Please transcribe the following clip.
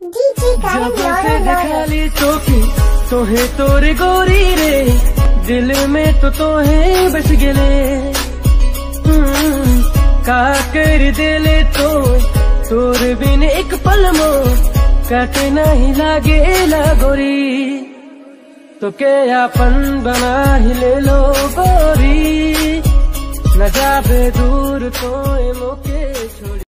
जब से देखा ली चौकी तोहे तोरे गोरी रे, दिल में तो तोहे बस गले। का कर दिले तो तोर बिन एक पल मो काटे नहीं लागे लागोरी। तो के अपन बना ही ले लो गोरी, न जाबे दूर तो मोके छोड़ी।